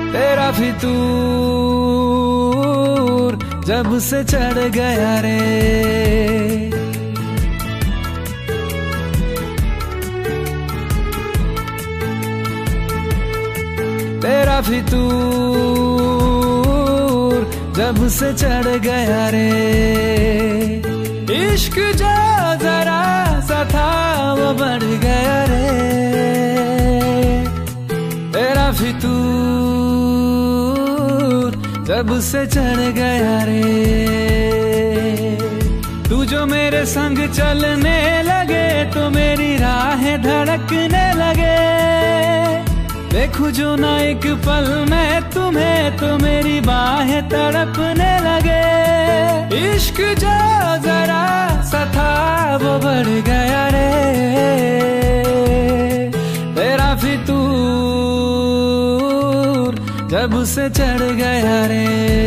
तेरा फितूर जब से चढ़ गया रे। तेरा फितूर जब से चढ़ गया रे। इश्क जो जरा सा था वो बढ़ गया रे। तेरा फितूर जब से चढ़ गया रे। तू जो मेरे संग चलने लगे तो मेरी राहें धड़कने लगे। देखूं जो ना एक पल में तुम्हें तो मेरी बाहें तड़पने लगे। इश्क जो जरा सा था वो बढ़ गया रे। तेरा फितूर जब से चढ़ गया रे।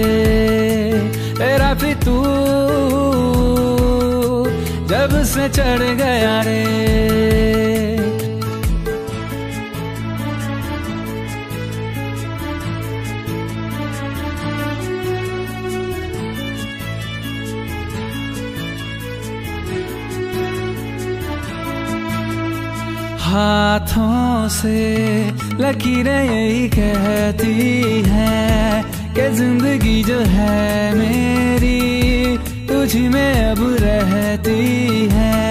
तेरा फितूर जब से चढ़ गया रे। हाथों से लकीरें यही कहती हैं कि जिंदगी जो है मेरी तुझी में अब रहती है।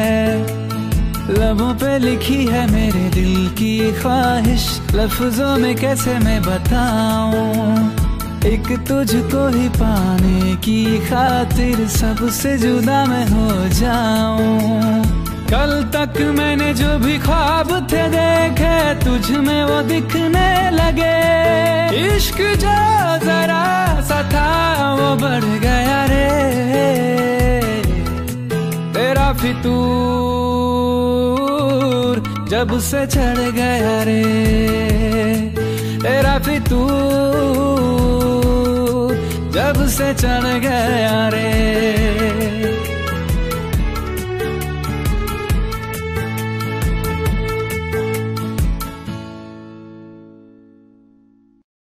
लबों पे लिखी है मेरे दिल की ख्वाहिश, लफ्जों में कैसे मैं बताऊं। एक तुझको ही पाने की खातिर सबसे जुदा मैं हो जाऊं। कल तक मैंने जो भी ख्वाब थे देखे तुझ में वो दिखने लगे। इश्क जो जरा सा था वो बढ़ गया रे। तेरा फितूर जब से चढ़ गया रे। तेरा फितूर जब से चढ़ गया रे।